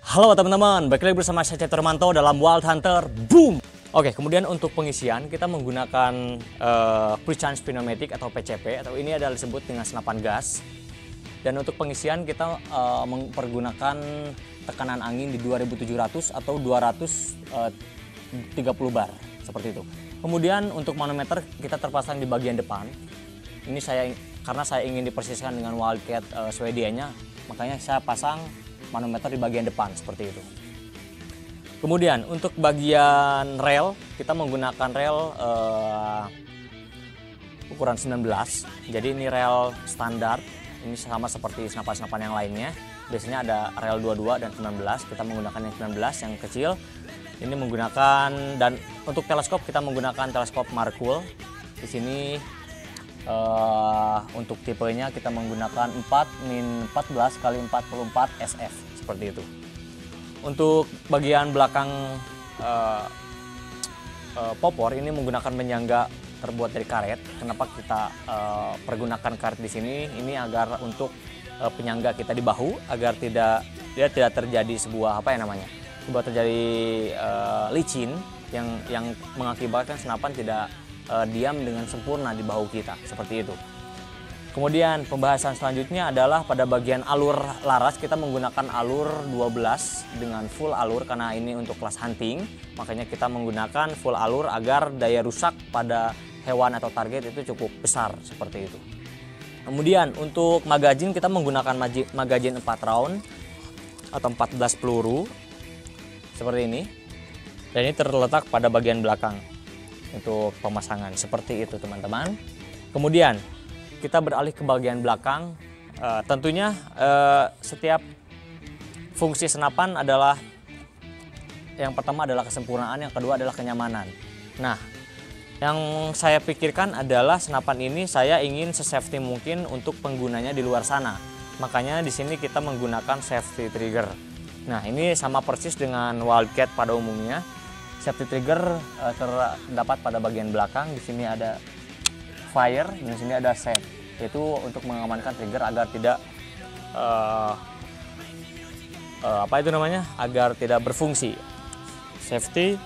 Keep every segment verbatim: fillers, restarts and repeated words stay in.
Halo teman-teman, balik lagi bersama saya Cetro Manto dalam Wild Hunter Boom. Oke, kemudian untuk pengisian kita menggunakan uh, Pre-Charge Pneumatic atau P C P, atau ini adalah disebut dengan senapan gas. Dan untuk pengisian kita uh, mempergunakan tekanan angin di dua ribu tujuh ratus atau dua ratus tiga puluh bar, seperti itu. Kemudian untuk manometer kita terpasang di bagian depan. Ini saya karena saya ingin dipersiskan dengan Wildcat uh, Swedia-nya, makanya saya pasang manometer di bagian depan seperti itu. Kemudian untuk bagian rel kita menggunakan rel uh, ukuran sembilan belas. Jadi ini rel standar. Ini sama seperti senapan-senapan yang lainnya. Biasanya ada rel dua puluh dua dan sembilan belas. Kita menggunakan yang sembilan belas yang kecil. Ini menggunakan, dan untuk teleskop kita menggunakan teleskop Markul. Di sini uh, untuk tipenya kita menggunakan empat min empat belas kali empat puluh empat S F seperti itu. Untuk bagian belakang uh, uh, popor ini menggunakan penyangga terbuat dari karet. Kenapa kita uh, pergunakan karet di sini? Ini agar untuk uh, penyangga kita di bahu agar tidak dia tidak terjadi sebuah apa ya namanya? Sebuah terjadi uh, licin yang yang mengakibatkan senapan tidak uh, diam dengan sempurna di bahu kita, seperti itu. Kemudian pembahasan selanjutnya adalah pada bagian alur laras kita menggunakan alur dua belas dengan full alur karena ini untuk kelas hunting. Makanya kita menggunakan full alur agar daya rusak pada hewan atau target itu cukup besar seperti itu. Kemudian untuk magazin kita menggunakan magazin empat round atau empat belas peluru seperti ini. Dan ini terletak pada bagian belakang untuk pemasangan seperti itu teman-teman. Kemudian kita beralih ke bagian belakang. Uh, tentunya uh, setiap fungsi senapan adalah yang pertama adalah kesempurnaan, yang kedua adalah kenyamanan. Nah, yang saya pikirkan adalah senapan ini saya ingin se-safety mungkin untuk penggunanya di luar sana. Makanya di sini kita menggunakan safety trigger. Nah, ini sama persis dengan Wildcat pada umumnya. Safety trigger uh, terdapat pada bagian belakang. Di sini ada fire, dan di sini ada set, yaitu untuk mengamankan trigger agar tidak uh, uh, apa itu namanya, agar tidak berfungsi. Safety,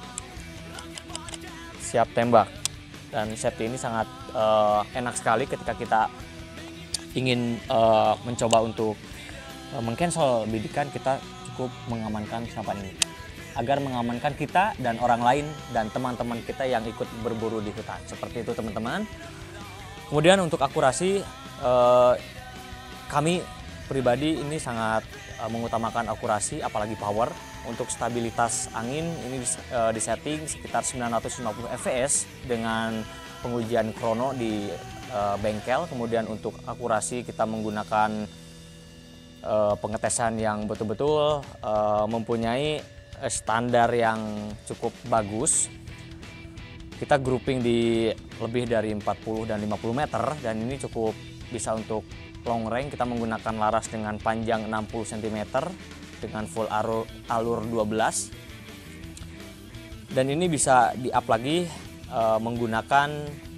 siap tembak. Dan safety ini sangat uh, enak sekali ketika kita ingin uh, mencoba untuk uh, meng-cancel bidikan. Kita cukup mengamankan senapan ini agar mengamankan kita dan orang lain dan teman-teman kita yang ikut berburu di hutan. Seperti itu teman-teman. Kemudian untuk akurasi, eh, kami pribadi ini sangat eh, mengutamakan akurasi, apalagi power. Untuk stabilitas angin ini eh, disetting sekitar sembilan ratus lima puluh F P S dengan pengujian krono di eh, bengkel. Kemudian untuk akurasi kita menggunakan eh, pengetesan yang betul-betul eh, mempunyai standar yang cukup bagus. Kita grouping di lebih dari empat puluh dan lima puluh meter, dan ini cukup bisa untuk long range. Kita menggunakan laras dengan panjang enam puluh sentimeter dengan full alur, alur dua belas, dan ini bisa di-up lagi uh, menggunakan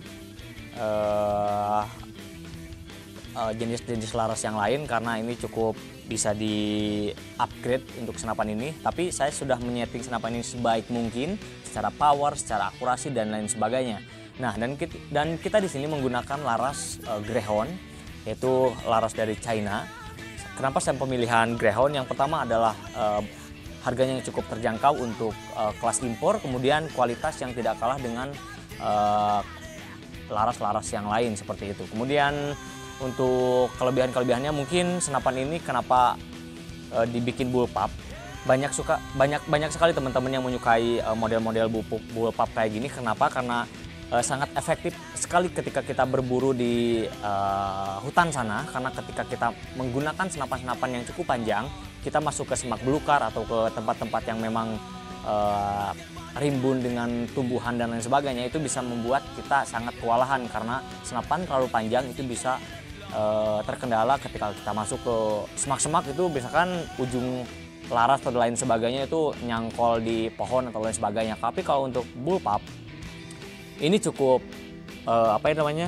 uh, uh, jenis-jenis laras yang lain karena ini cukup bisa di upgrade untuk senapan ini. Tapi saya sudah menyeting senapan ini sebaik mungkin secara power, secara akurasi dan lain sebagainya. Nah, dan kita, dan kita di sini menggunakan laras uh, Greyhound, yaitu laras dari China. Kenapa saya pemilihan Greyhound? Yang pertama adalah uh, harganya yang cukup terjangkau untuk uh, kelas impor, kemudian kualitas yang tidak kalah dengan laras-laras uh, yang lain seperti itu. Kemudian untuk kelebihan-kelebihannya mungkin senapan ini kenapa e, dibikin bullpup. Banyak suka banyak banyak sekali teman-teman yang menyukai model-model bullpup kayak gini. Kenapa? Karena e, sangat efektif sekali ketika kita berburu di e, hutan sana. Karena ketika kita menggunakan senapan-senapan yang cukup panjang, kita masuk ke semak belukar atau ke tempat-tempat yang memang e, rimbun dengan tumbuhan dan lain sebagainya, itu bisa membuat kita sangat kewalahan karena senapan terlalu panjang itu bisa Uh, terkendala ketika kita masuk ke semak-semak. Itu misalkan ujung laras atau lain sebagainya itu nyangkol di pohon atau lain sebagainya. Tapi kalau untuk bullpup ini cukup uh, apa ya namanya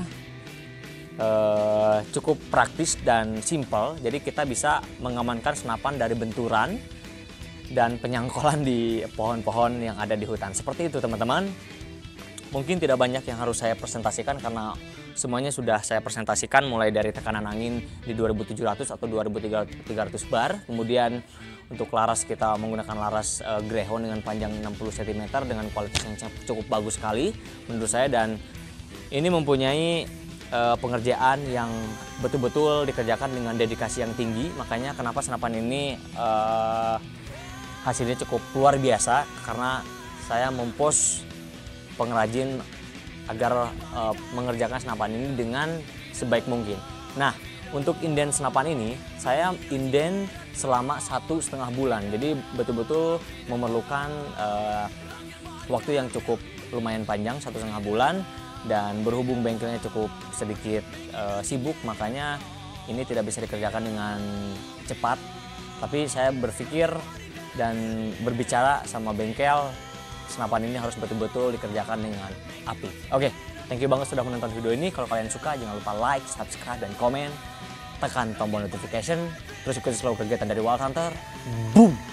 uh, cukup praktis dan simple. Jadi kita bisa mengamankan senapan dari benturan dan penyangkolan di pohon-pohon yang ada di hutan. Seperti itu teman-teman. Mungkin tidak banyak yang harus saya presentasikan karena semuanya sudah saya presentasikan, mulai dari tekanan angin di dua ribu tujuh ratus atau dua ribu tiga ratus bar. Kemudian untuk laras kita menggunakan laras uh, Greyhound dengan panjang enam puluh sentimeter dengan kualitas yang cukup bagus sekali menurut saya, dan ini mempunyai uh, pengerjaan yang betul-betul dikerjakan dengan dedikasi yang tinggi. Makanya kenapa senapan ini uh, hasilnya cukup luar biasa, karena saya mempost pengrajin agar uh, mengerjakan senapan ini dengan sebaik mungkin. Nah, untuk inden senapan ini saya inden selama satu setengah bulan, jadi betul-betul memerlukan uh, waktu yang cukup lumayan panjang, satu setengah bulan, dan berhubung bengkelnya cukup sedikit uh, sibuk, makanya ini tidak bisa dikerjakan dengan cepat. Tapi saya berpikir dan berbicara sama bengkel, senapan ini harus betul-betul dikerjakan dengan api. Oke, thank you banget sudah menonton video ini. Kalau kalian suka, jangan lupa like, subscribe, dan komen. Tekan tombol notification. Terus ikuti selalu kegiatan dari Wild Hunter. Boom!